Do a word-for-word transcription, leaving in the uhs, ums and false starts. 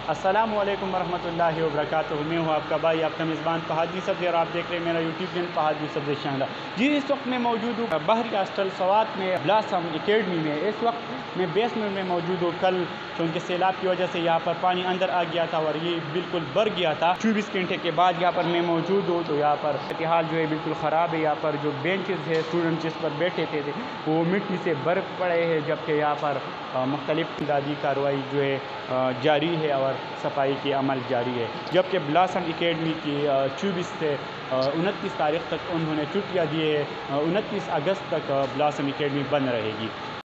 अस्सलामु अलैकुम वरहमतुल्लाहि वबरकातुहू। मैं हूँ आपका भाई, आपका मेज़बान फ़हाद यूसुफ़ और आप देख रहे हैं मेरा YouTube channel Fahad Yusuf channel. जी, इस वक्त मैं मौजूद हूँ बाहरी हॉस्टल सवात में ब्लॉसम एकेडमी में। इस वक्त मैं बेसमेंट में मौजूद हूँ। कल क्योंकि सैलाब की वजह से यहाँ पर पानी अंदर आ गया था और ये बिल्कुल भर गया था। चौबीस घंटे के बाद यहाँ पर मैं मौजूद हूँ तो यहाँ पर हाल जो है बिल्कुल ख़राब है। यहाँ पर जो बेंचेस है स्टूडेंट जिस पर बैठे थे, थे वो मिट्टी से भर पड़े हैं, जबकि यहाँ पर मुख्तलिफ इमदादी कार्रवाई जो है जारी है और सफाई के अमल जारी है। जबकि ब्लॉसम एकेडमी की चौबीस से उनतीस तारीख तक उन्होंने छुट्टियाँ दी है। उनतीस अगस्त तक ब्लॉसम एकेडमी बंद रहेगी।